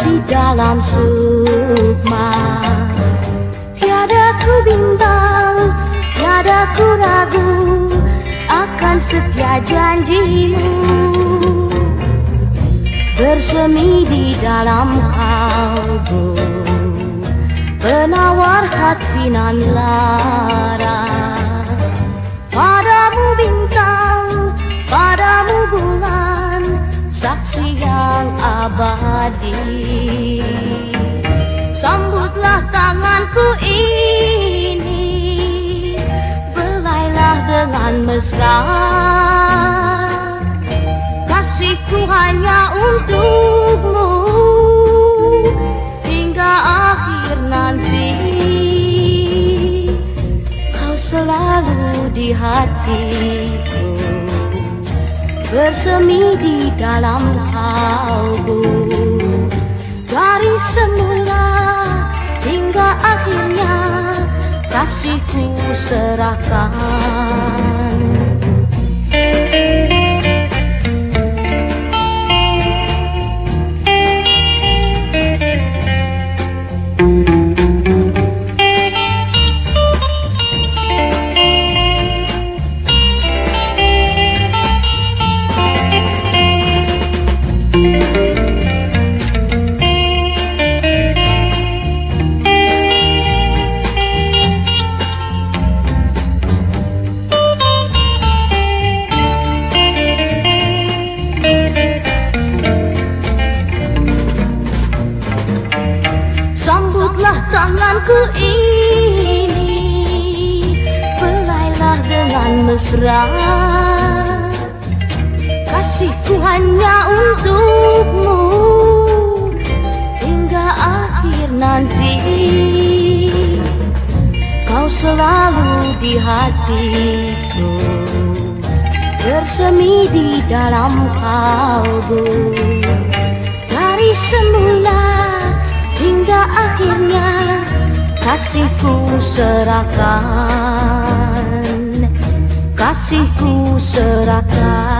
di dalam sukma. Tiada ku bimbang, tiada ku ragu akan setia janjimu, bersemi di dalam kalbu, penawar hati nan lara. Padamu bintang, padamu bulan, saksi yang abadi. Sambutlah tanganku ini, belailah dengan mesra. Kasihku hanya untukmu hingga akhir nanti. Kau selalu di hatiku, bersemi di dalam kalbu. Dari semula hingga akhirnya kasihku serahkan. Sambutlah tanganku ini, belailah dengan mesra. Kasihku hanya untukmu hingga akhir nanti. Kau selalu di hatiku, bersemi di dalam kalbu. Dari semula hingga akhirnya kasihku serahkan, kasihku serahkan.